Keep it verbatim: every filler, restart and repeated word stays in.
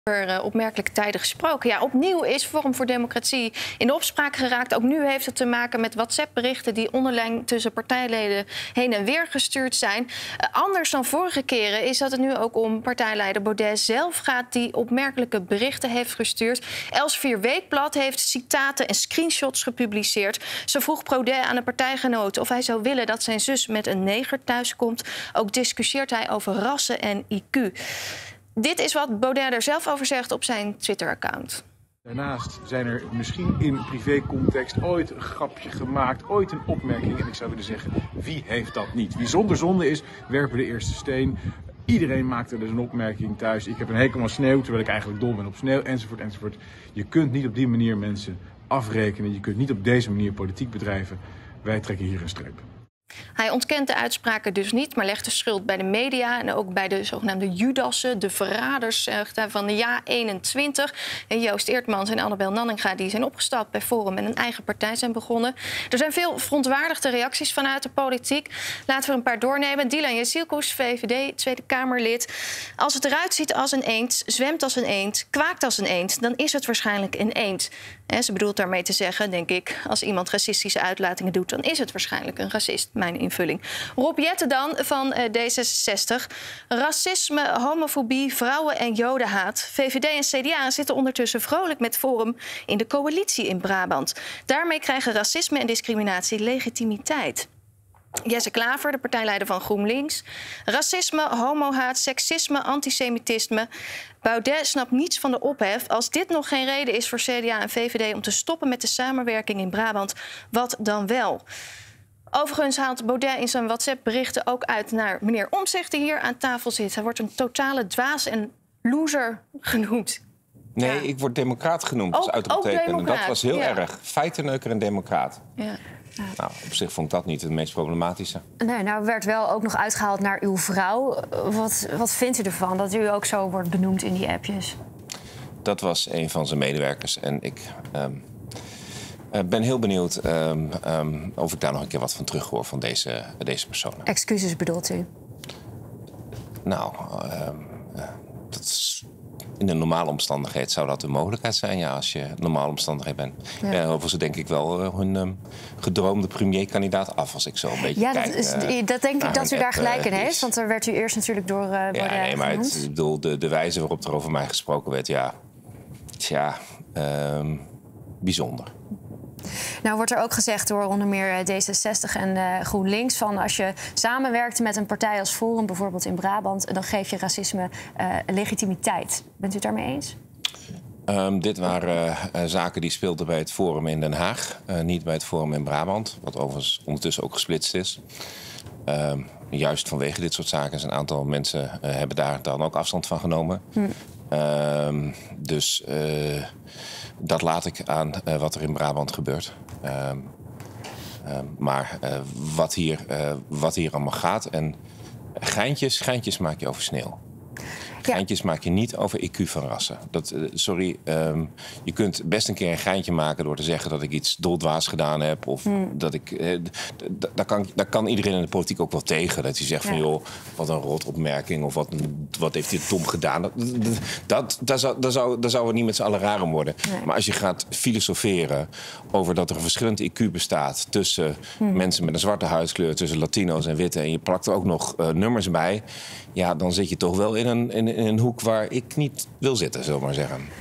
Over opmerkelijke tijden gesproken. Ja, opnieuw is Forum voor Democratie in de opspraak geraakt. Ook nu heeft het te maken met WhatsApp-berichten die onderling tussen partijleden heen en weer gestuurd zijn. Uh, anders dan vorige keren is dat het nu ook om partijleider Baudet zelf gaat, die opmerkelijke berichten heeft gestuurd. Elsevier Weekblad heeft citaten en screenshots gepubliceerd. Zo vroeg Baudet aan de partijgenoten of hij zou willen dat zijn zus met een neger thuiskomt. Ook discussieert hij over rassen en I Q. Dit is wat Baudet er zelf over zegt op zijn Twitter-account. Daarnaast zijn er misschien in privécontext ooit een grapje gemaakt, ooit een opmerking. En ik zou willen zeggen, wie heeft dat niet? Wie zonder zonde is, werpen de eerste steen. Iedereen maakt er dus een opmerking thuis. Ik heb een hekel aan sneeuw, terwijl ik eigenlijk dol ben op sneeuw, enzovoort, enzovoort. Je kunt niet op die manier mensen afrekenen. Je kunt niet op deze manier politiek bedrijven. Wij trekken hier een streep. Hij ontkent de uitspraken dus niet, maar legt de schuld bij de media en ook bij de zogenaamde Judassen, de verraders van de Ja eenentwintig. En Joost Eertmans en Annabel Nanninga die zijn opgestapt bij Forum en een eigen partij zijn begonnen. Er zijn veel verontwaardigde reacties vanuit de politiek. Laten we er een paar doornemen. Dylan Jezielkus, V V D, Tweede Kamerlid. Als het eruit ziet als een eend, zwemt als een eend, kwaakt als een eend, dan is het waarschijnlijk een eend. En ze bedoelt daarmee te zeggen, denk ik, als iemand racistische uitlatingen doet, dan is het waarschijnlijk een racist. Mijn invulling. Rob Jetten dan van D zesenzestig. Racisme, homofobie, vrouwen- en jodenhaat. V V D en C D A zitten ondertussen vrolijk met Forum in de coalitie in Brabant. Daarmee krijgen racisme en discriminatie legitimiteit. Jesse Klaver, de partijleider van GroenLinks. Racisme, homohaat, seksisme, antisemitisme. Baudet snapt niets van de ophef. Als dit nog geen reden is voor C D A en V V D om te stoppen met de samenwerking in Brabant, wat dan wel? Overigens haalt Baudet in zijn WhatsApp-berichten ook uit naar meneer Omtzigt, die hier aan tafel zit. Hij wordt een totale dwaas en loser genoemd. Nee, ja. ik word democraat genoemd als uitroepteken. En dat was heel ja. erg. Feitenneuker en democraat. Ja. Ja. Nou, op zich vond ik dat niet het meest problematische. Nee, nou werd wel ook nog uitgehaald naar uw vrouw. Wat, wat vindt u ervan dat u ook zo wordt benoemd in die appjes? Dat was een van zijn medewerkers en ik... Um, Ik uh, ben heel benieuwd um, um, of ik daar nog een keer wat van terug hoor van deze, deze personen. Excuses bedoelt u? Nou, uh, uh, dat is, in een normale omstandigheid zou dat een mogelijkheid zijn, ja, als je in normale omstandigheid bent. Ja. Ja, overigens denk ik wel uh, hun um, gedroomde premierkandidaat af, als ik zo een beetje ja, kijk. Dat, is, uh, dat denk ik dat u daar gelijk in uh, heeft, want daar werd u eerst natuurlijk door uh, Baudet ja, nee, maar genoemd. het, ik bedoel, de, de wijze waarop er over mij gesproken werd, ja, tja, um, bijzonder. Nou wordt er ook gezegd door onder meer D zesenzestig en uh, GroenLinks van als je samenwerkt met een partij als Forum, bijvoorbeeld in Brabant, dan geef je racisme uh, legitimiteit. Bent u het daarmee eens? Um, dit waren uh, zaken die speelden bij het Forum in Den Haag, uh, niet bij het Forum in Brabant, wat overigens ondertussen ook gesplitst is. Um, juist vanwege dit soort zaken zijn een aantal mensen uh, hebben daar dan ook afstand van genomen. Hm. Um, dus uh, dat laat ik aan uh, wat er in Brabant gebeurt. Um, um, maar uh, wat, hier, uh, wat hier allemaal gaat en geintjes, geintjes maak je over sneeuw. Ja. Geintjes maak je niet over I Q van rassen. Dat, uh, sorry, um, je kunt best een keer een geintje maken door te zeggen dat ik iets doldwaas gedaan heb. Of hmm. dat ik. Uh, daar kan, daar kan iedereen in de politiek ook wel tegen. Dat hij zegt ja. van joh, wat een rotopmerking. Of wat, wat heeft dit dom gedaan. Dat, dat, dat, daar, zou, daar, zou, daar zouden we niet met z'n allen raar om worden. Nee. Maar als je gaat filosoferen over dat er een verschillend I Q bestaat tussen hmm. mensen met een zwarte huidskleur, tussen Latino's en witte. En je plakt er ook nog uh, nummers bij. Ja, dan zit je toch wel in een, in, in een hoek waar ik niet wil zitten, zullen we maar zeggen.